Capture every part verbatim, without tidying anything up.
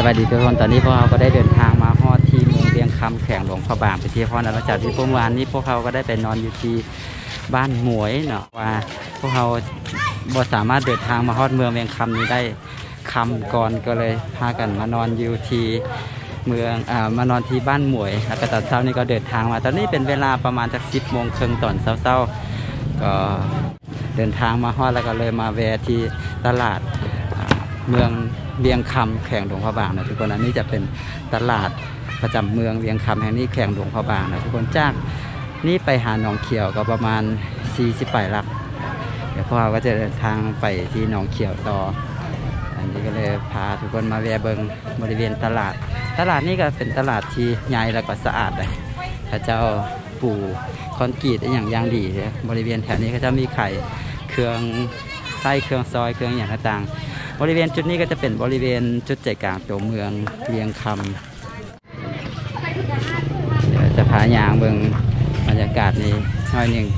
วัสดีทุกคนตอนนี้พวกเราก็ได้เดินทางมาฮอดที่เมืองเวียงคำแข่งหลวงพระบางไปที่พอหลังจากที่เมื่อวานนี้พวกเขาก็ได้ไปนอนอยู่ที่บ้านหมวยเนาะว่าพวกเขาบ่สามารถเดินทางมาฮอดเมืองเวียงคำนี้ได้คำก่อนก็เลยพากันมานอนอยู่ที่เมืองอ่ามานอนที่บ้านหมวยแล้วก็ตอนเช้านี้ก็เดินทางมาตอนนี้เป็นเวลาประมาณจากสิบโมงครึ่งตอนเช้าๆก็เดินทางมาฮอดแล้วก็เลยมาแวะที่ตลาดเมืองเวียงคำแข่งหลวงพระบางนะทุกคนอันนี้จะเป็นตลาดประจำเมืองเวียงคำแห่งนี้แข่งหลวงพระบางนะทุกคนจากนี่ไปหาหนองเขียวก็ประมาณสี่สิบไปลักเดี๋ยวพวกเราก็จะเดินทางไปที่หนองเขียวต่ออันนี้ก็เลยพาทุกคนมาแวะเบิงบริเวณตลาดตลาดนี้ก็เป็นตลาดที่ใหญ่แล้วก็สะอาดเลยพระเจ้าปู่คอนกรีตอย่างย่างดีบริเวณแถวนี้ก็จะมีไข่เครื่องไส้เครื่องซอยเครื่องอย่างต่างบริเวณจุดนี้ก็จะเป็นบริเวณจุดใจกลางตัวเมืองเวียงคำเดี๋ยวจะพายางเบิงบรรยากาศนี้หน่อยหนึ่ง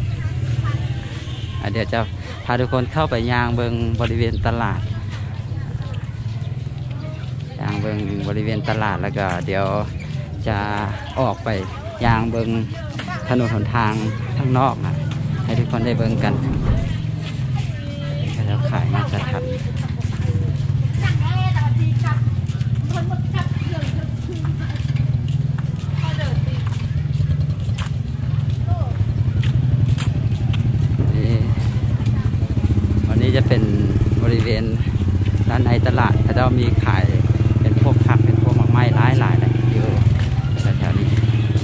เดี๋ยวจะพาทุกคนเข้าไปยางเบิงบริเวณตลาดยางเบิงบริเวณตลาดแล้วก็เดี๋ยวจะออกไปยางเบิงถนนหนทางข้างนอกนะให้ทุกคนได้เบิงกันแล้วขายมาจะทันวันนี้จะเป็นบริเวณด้านในตลาดเขาจะมีขายเป็นพวกผักเป็นพวกมะไม้หลายหลายเลยอยู่แถวๆนี้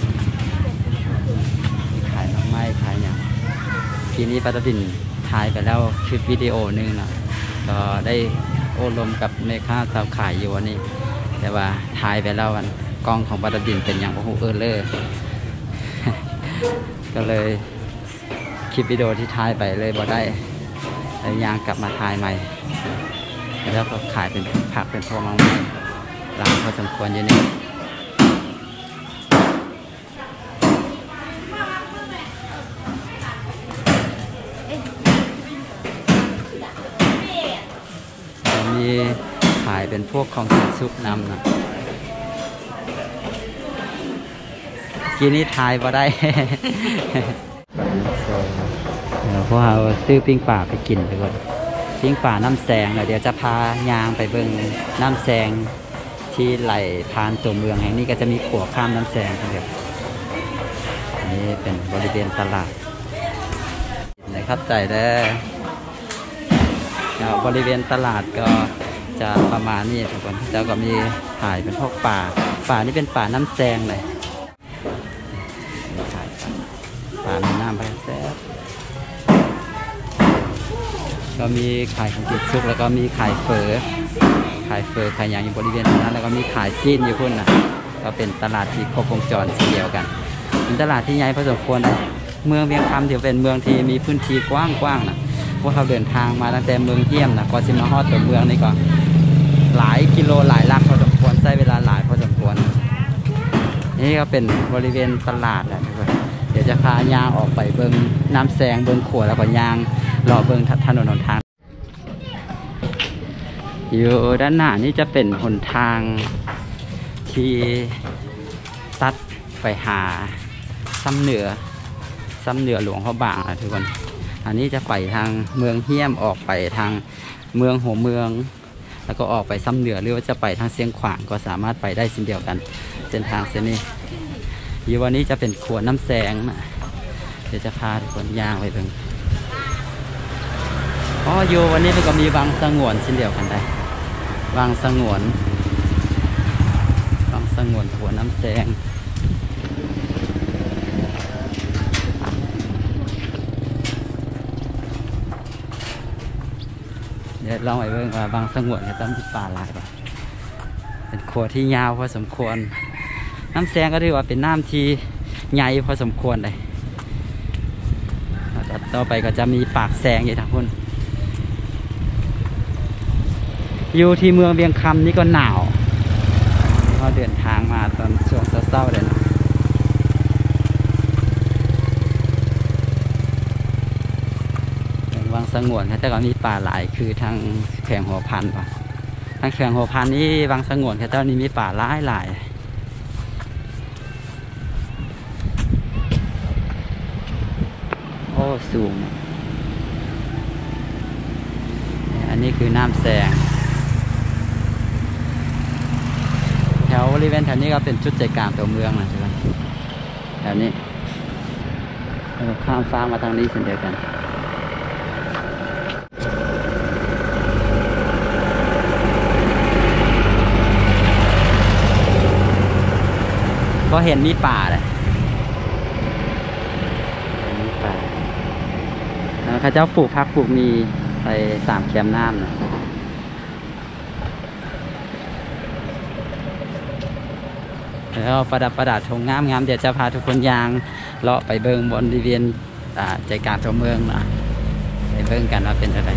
ขายมะไม้ขายอย่างทีนี้ปาตบินถ่ายไปแล้วคลิปวิดีโอนึงนะก็ได้โอ้ลมกับแม่ค้าสาวขายอยู่วันนี้แต่ว่าถ่ายไปแล้ววันกล้องของปาตบินเป็นอย่างโอ้โหเออเลอร์ก็เลยคลิปวิดีโอที่ถ่ายไปเลยบ่ได้แล้วยางกลับมาถ่ายใหม่แล้วก็ขายเป็นผักเป็นพวงมังม่ร้านพอสมควรอยู่นี่มีขายเป็นพวกของกินซุปน้ำนะกินนี่ถ่ายบ่ได้เพราะเราซื้อปิ้งป่าไปกินไปก่อนปิ้งป่าน้ำแสงเดี๋ยวจะพายางไปเบิ่งน้ำแสงที่ไหลผ่านตัวเมืองแห่งนี้ก็จะมีขัวข้ามน้ำแสงเดียวนี่เป็นบริเวณตลาดนะครับใจแล้วบริเวณตลาดก็จะประมาณนี้ทุกคนแล้วก็มีถ่ายเป็นพวกป่าป่านี่เป็นป่าน้ำแสงเลยถ่ายป่ามีน้ำไปแซ่บก็มีขายของกินซุกแล้วก็มีขายเฟอขายเฟอขายอย่างอยู่บริเวณนั้นแล้วก็มีขายซีนอยู่พุ่นนะก็เป็นตลาดที่ครบวงจรสีเดียวกันเป็นตลาดที่ใหญ่พอสมควรนะเมืองเวียงคำถือเป็นเมืองที่มีพื้นที่กว้างๆนะพวกเขาเดินทางมาตั้งแต่เมืองเฮี้ยมนะก็ซิมาฮอดตัวเมืองนี่ก็หลายกิโลหลายลักพอสมควรใช้เวลาหลายพอสมควรนี่ก็เป็นบริเวณตลาดแหละทุกคนเดี๋ยวจะพายางออกไปเบิ้งน้ำแสงเบิ้งขวดแล้วก็ยางรอเบิ้งถนนหนทางอยู่ด้านหน้านี่จะเป็นหนทางที่ตัดไปหาซ้ำเหนือซ้ำเหนือหลวงพระบางนะทุกคนอันนี้จะไปทางเมืองเฮี้ยมออกไปทางเมืองหัวเมืองแล้วก็ออกไปซ้ำเหนือหรือว่าจะไปทางเชียงขวางก็สามารถไปได้เช่นเดียวกันเส้นทางเส้นนี้อยู่วันนี้จะเป็นขวดน้ำแสงนะเดี๋ยวจะพาทุกคนย่างไปตรงอ๋ออยู่วันนี้มันก็มีวังสงวนเช่นเดียวกันได้วังสงวนวังสงวนขวดน้ำแสงเดี๋ยวลองไปเบิ่งว่าวังสงวนจะต้องมีป่าหลายป่ะเป็นขวดที่ยาวพอสมควรน้ำแสงก็ถือว่าเป็นน้ำที่ใหญ่พอสมควรเลยต่อไปก็จะมีปากแสงอยู่ทางพุ่นอยู่ที่เมืองเวียงคำนี่ก็หนาวเราเดินทางมาตอนช่วงเช้าๆเลยนะวังสงวนเขาจะก็มีป่าหลายคือทางแข่งหัวพันป่ะทางเขื่อนหัวพันนี้บางสงวนแค่เจ้านี้มีป่าหลายหลายโอ้สูงอันนี้คือน้ำแสงแถวบริเวณแถวนี้ก็เป็นจุดใจกลางตัวเมืองนะใช่ไหมแถวนี้ข้ามฟ้ามาทางนี้เช่นเดียวกันก็เห็นมีป่าเลยมีป่าแล้วข้าเจ้าปลูกพักปลูกมีไปสามแคมน้ำนะแล้วประดับประดาชงงามงามเดี๋ยวจะพาทุกคนยางเลาะไปเบิ้งบริเวณใจกลางตัวเมืองนะไปเบิ้งกันว่าเป็นอะไร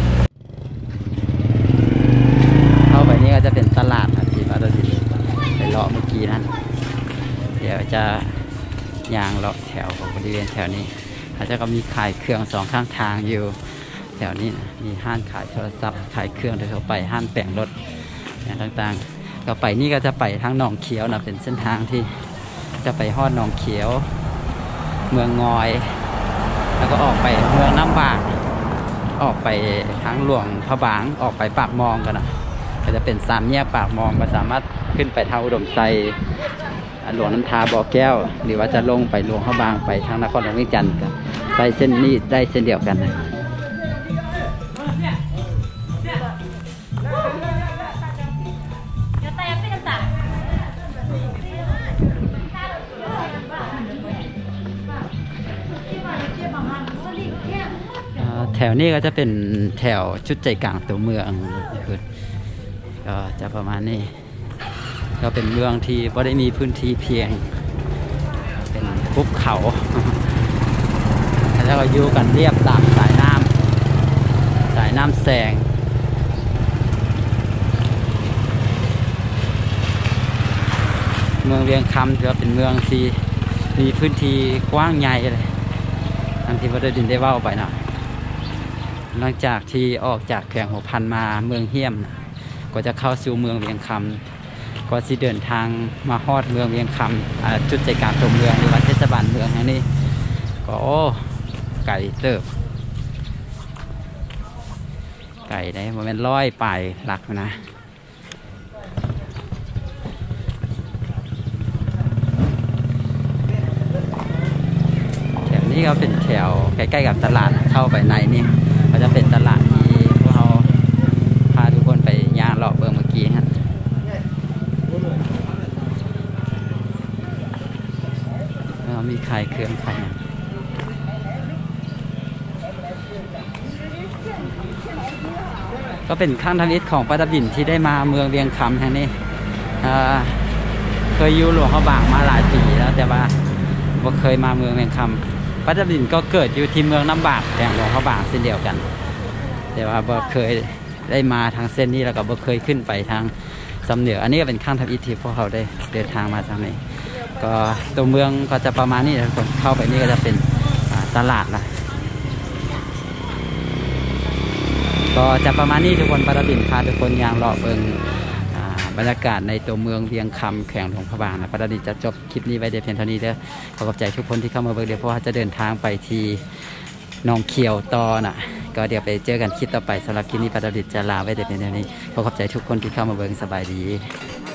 เข้าไปนี่ก็จะเป็นตลาดนะที่ว่าเราไปเลาะเมื่อกี้นั้นเดี๋ยวจะยางเลาะแถวของบริเวณแถวนี้เขาจะก็มีขายเครื่องสองข้างทางอยู่แถวนี้นะมีห้างขายโทรศัพท์ขายเครื่องทั่วไปห้างแต่งรถอย่างต่างๆก็ไปนี่ก็จะไปทางหนองเขียวนะเป็นเส้นทางที่จะไปฮอดหนองเขียวเมืองงอยแล้วก็ออกไปเมืองน้ำบากออกไปทางหลวงพระบางออกไปปากมองกันนะก็จะเป็นสามแยกปากมองก็สามารถขึ้นไปทางอุดมไซหลวงน้ำทาบ่อแก้วหรือว่าจะลงไปหลวงพระบางไปทางนครหลวงวิจันทร์กันไปเส้นนี้ได้เส้นเดียวกันนะแถวนี้ก็จะเป็นแถวชุดใจกลางตัวเมืองก็จะประมาณนี้ก็เป็นเมืองที่ไม่ได้มีพื้นที่เพียงเป็นภูเขาแล้วก็อยู่กันเรียบตามสายน้ำสายน้ำแสงเมืองเวียงคำถือว่าเป็นเมืองที่มีพื้นที่กว้างใหญ่เลยทั้งที่ว่าได้ดินได้ว่าวไปหน่อยหลังจากที่ออกจากแขวงหัวพันมาเมืองเฮี้ยมก็จะเข้าสู่เมืองเวียงคำก็สิเดินทางมาฮอดเมืองเวียงคำจุดใจกลางตัวเมืองหรือว่าเทศบาลเมืองแห่งนี้ก็ไก่เติบไก่ได้มันเป็นร้อยปลายหลักนะแถวนี้ก็เป็นแถวใกล้ๆกับตลาดเข้าไปในนี่ก็จะเป็นตลาดที่พวกเราพาทุกคนไปย่างเลาะเบิ่งเมื่อกี้ฮะมีขายเครื่องขายก็เป็นข้างทางอิฐของป้าตะบินที่ได้มาเมืองเวียงคำแห่งนี้เคยอยู่หลวงพระบางมาหลายปีแล้วแต่ว่าบ่เคยมาเมืองเวียงคำป้าตะบินก็เกิดอยู่ที่เมืองน้ำบากแห่งหลวงพระบางเส้นเดียวกันแต่ว่าบ่เคยได้มาทางเส้นนี้แล้วก็บ่เคยขึ้นไปทางสำเหนืออันนี้ก็เป็นข้างทางอิฐที่พวกเขาได้เดินทางมาทางนี้ก็ตัวเมืองก็จะประมาณนี้นะคนเข้าไปนี่ก็จะเป็นตลาดนะก็จะประมาณนี้ทุกคนปาตะบินพาทุกคนยางเลาะเบิงบรรยากาศในตัวเมืองเวียงคำแขวงหลวงพระบางนะปาตะบินจะจบคลิปนี้ไว้เพียงเท่านี้เด้อขอขอบใจทุกคนที่เข้ามาเบิงเดี๋ยวเพราะว่าจะเดินทางไปที่หนองเขียวต่อน่ะก็เดี๋ยวไปเจอกันคลิปต่อไปสำหรับคลิปนี้ปาตะบินจะลาไว้เพียงเท่านี้ขอขอบใจทุกคนที่เข้ามาเบิงสบายดี